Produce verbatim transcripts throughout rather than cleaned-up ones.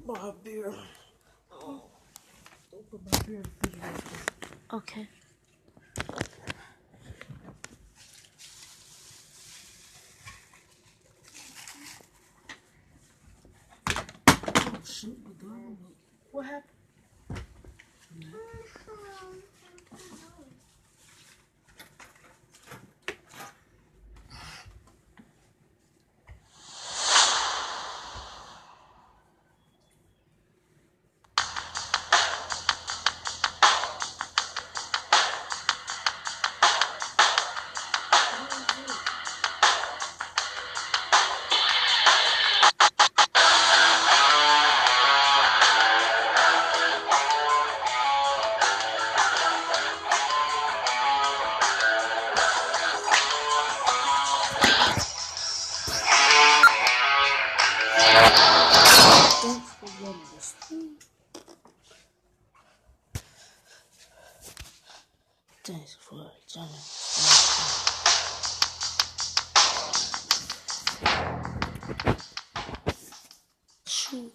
my beer. Oh, don't put my beer in the refrigerator. Okay. Oh, shoot, my dog. What happened? Thanks for letting us sleep. Thanks for joining us. Shoot.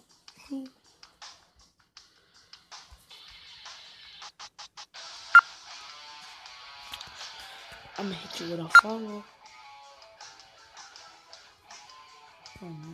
I'm gonna hit you with a follow. Oh no.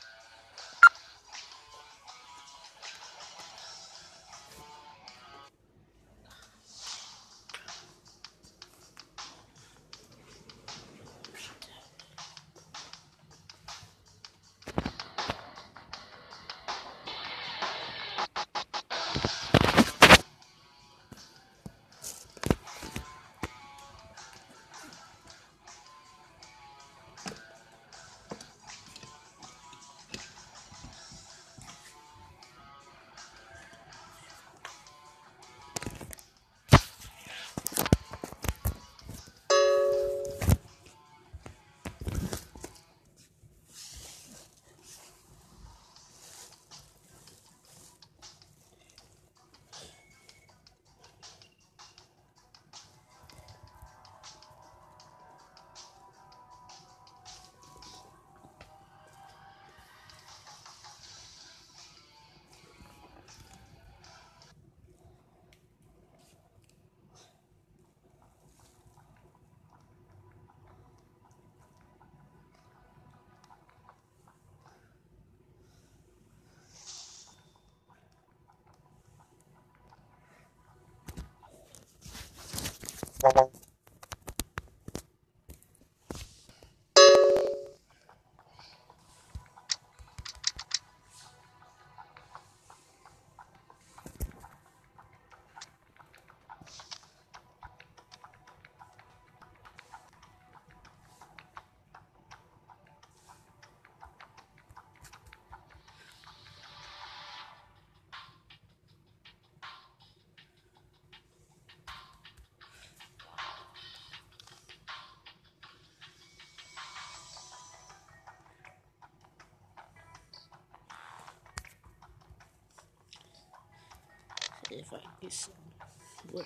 If I get some wood.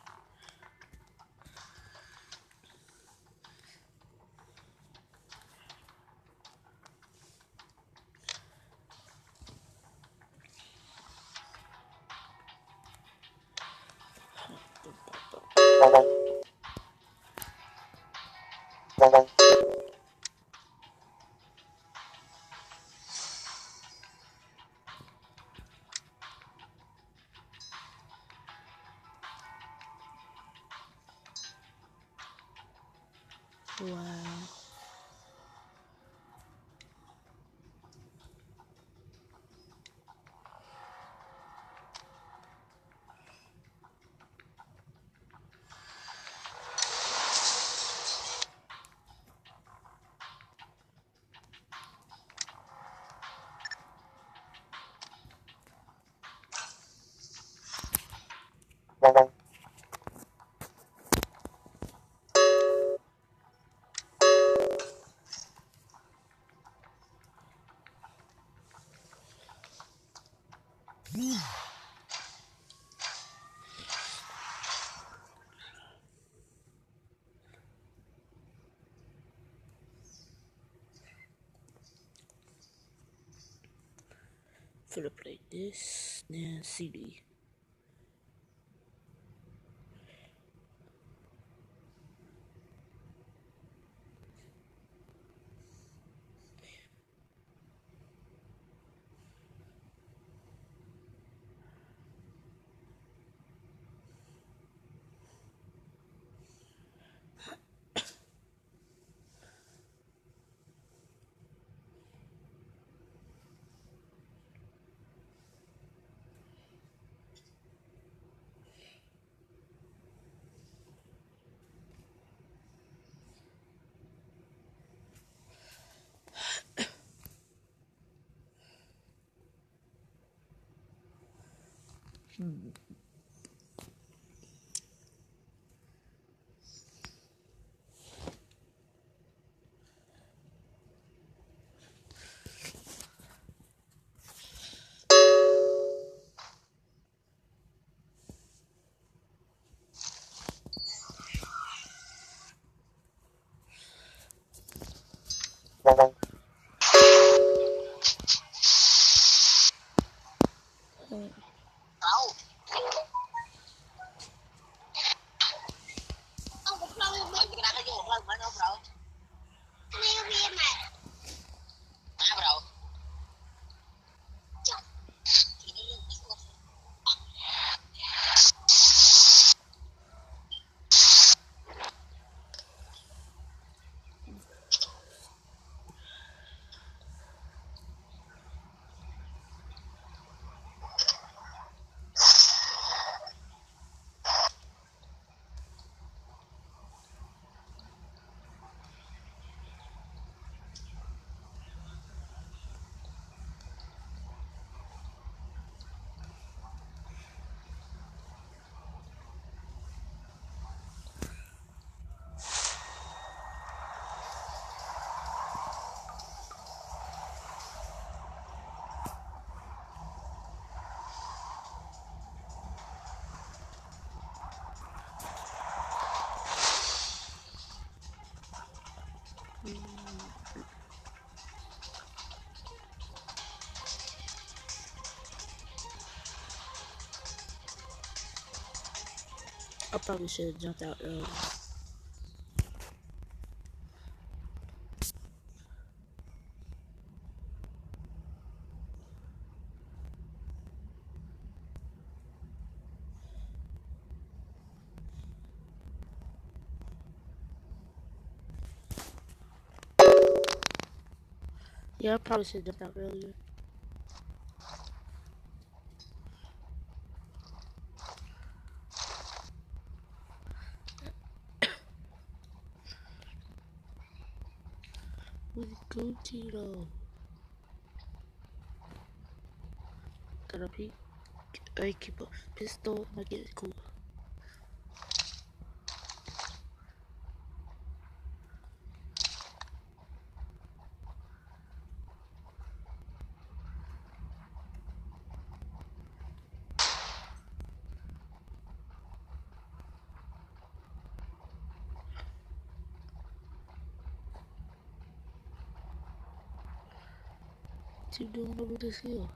Wow. finna play this, then C D. Hmm. I probably should have jumped out earlier. Yeah, I probably should have jumped out earlier. With Gucci though. Got a peek. I keep a pistol. I get it cool. What you doing over this hill?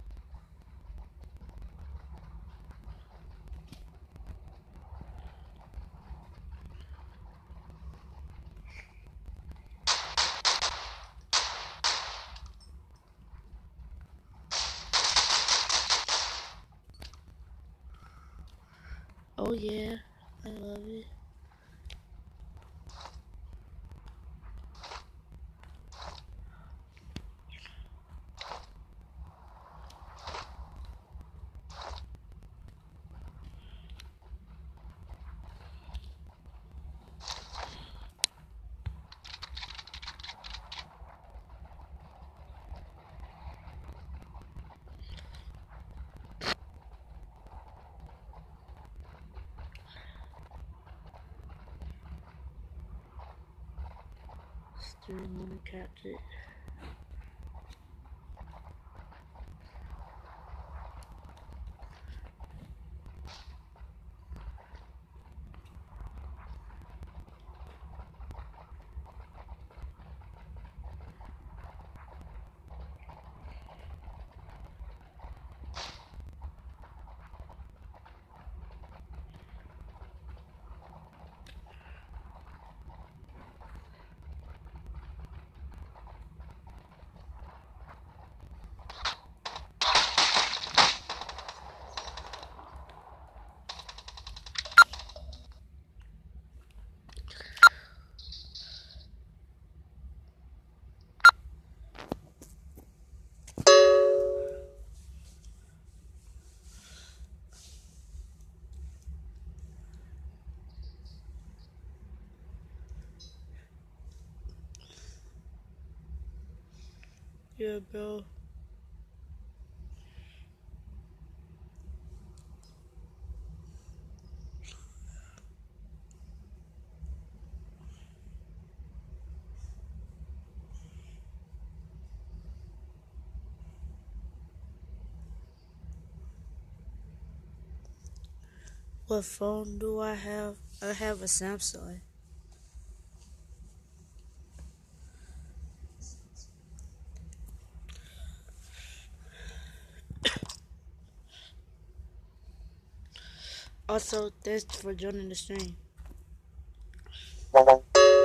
Oh yeah, I love it. Still gonna catch it. Yeah, bro. What phone do I have? I have a Samsung. Also, thanks for joining the stream. God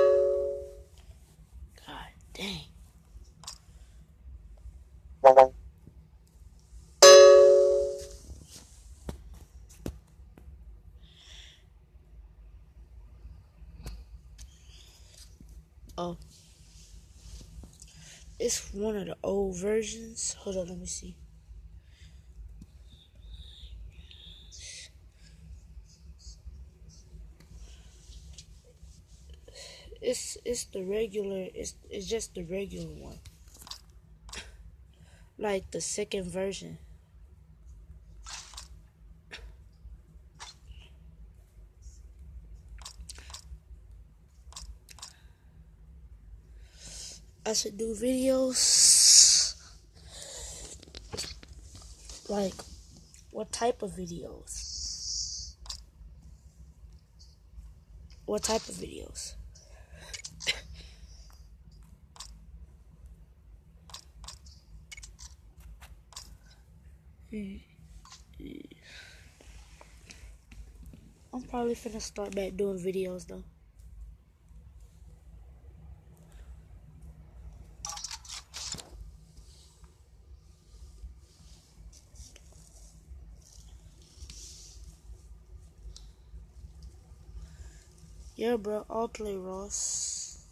dang. Oh, it's one of the old versions. Hold on, let me see. It's it's the regular. It's it's just the regular one, like the second version. I should do videos. Like, what type of videos? What type of videos? I'm probably finna start back doing videos though. Yeah, bro, I'll play Ross.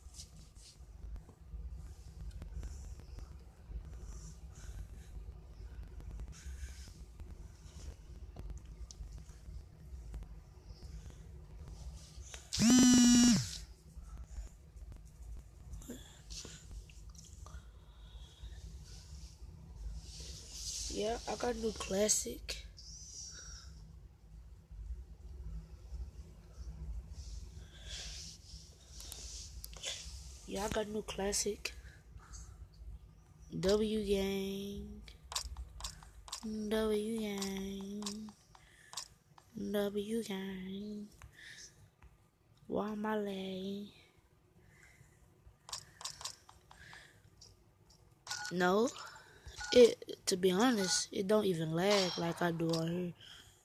Yeah, I got new classic. Yeah, I got new classic. W gang. W gang. W gang. Wamale. No, it to be honest, it don't even lag like I do on here.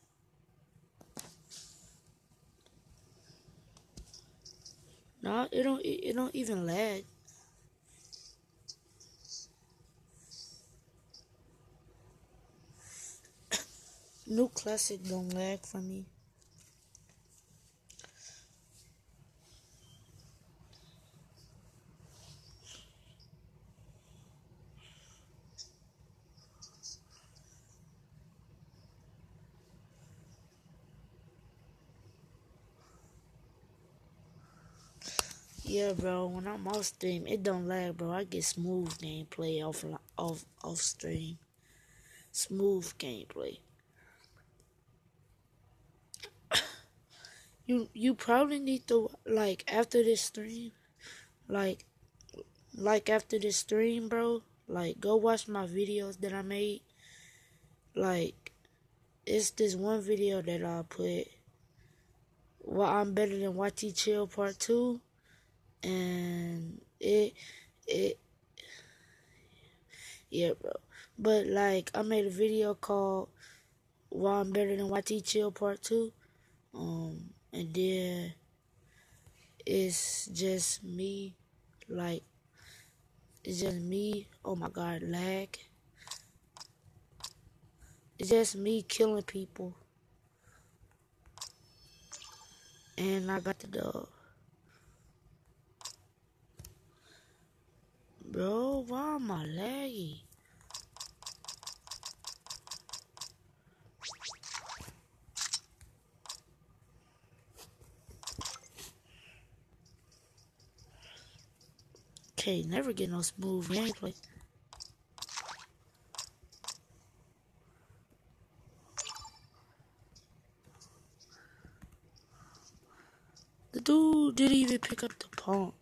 No, it don't. It, it don't even lag. New classic don't lag for me. Yeah, bro. When I'm off stream, it don't lag, bro. I get smooth gameplay off off off stream. Smooth gameplay. You you probably need to like after this stream, like like after this stream, bro. Like go watch my videos that I made. Like it's this one video that I put. Well, I'm better than Y T Chill Part Two, and it it yeah, bro. But like I made a video called "Why I'm Better Than Y T Chill Part Two," um, and then it's just me, like it's just me. Oh my God, lag! It's just me killing people, and I got the dub, bro. Why am I laggy? Okay, never get no smooth gameplay. The dude didn't even pick up the pump.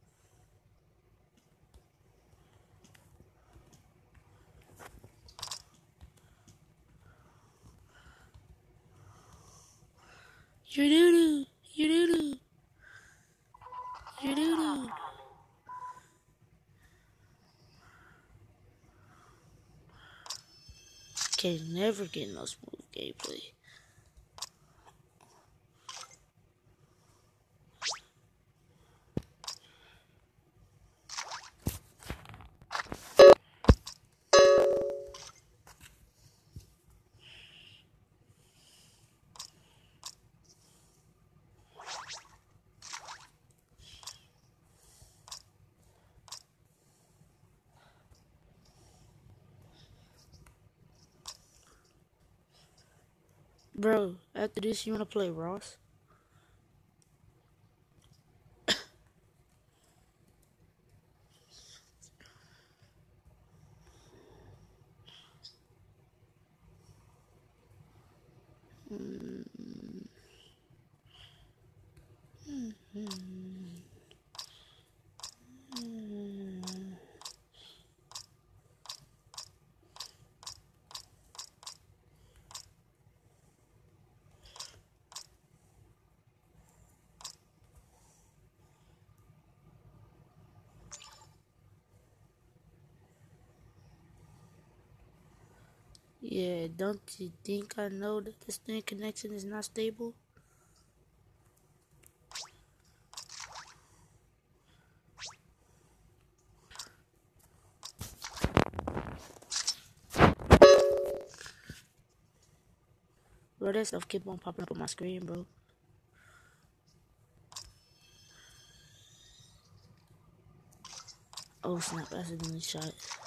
You doo doo. You doo doo. You doo doo. Can never get no smooth gameplay. Bro, after this, you wanna play Ross? Yeah, don't you think I know that this thing connection is not stable? Bro, that stuff keep on popping up on my screen, bro. Oh snap, I accidentally shot.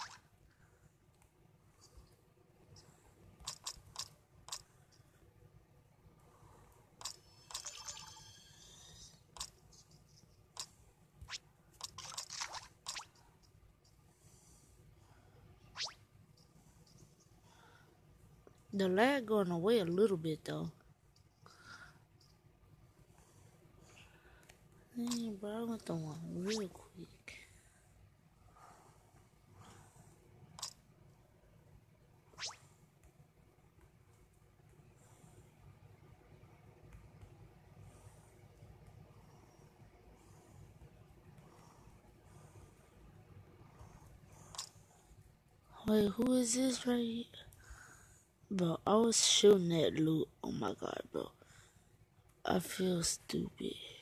The lag going away a little bit though. Dang, bro, I went the one real quick. Wait, who is this right here? Bro, I was shooting that loot. Oh my god, bro. I feel stupid.